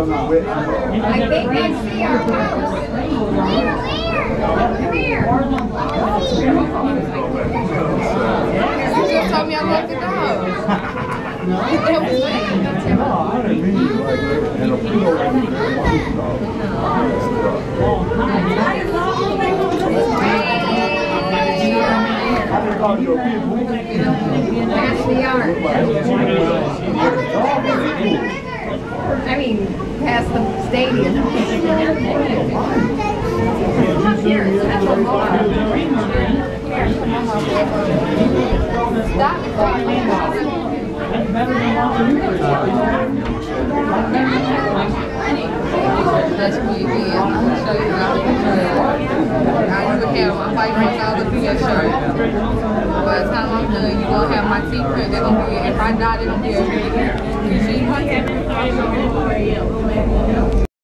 think they see our house. Come here. You just told me I left the dog. That was late. That's the yard. I mean, past the stadium. Here, that's a bar. Stop it. That's what you did. I'm going to show you how to I would have my fight marks all up in your shirt. By the time I'm done, you're going to have my teeth print. They're going to be, if I die, they're going to be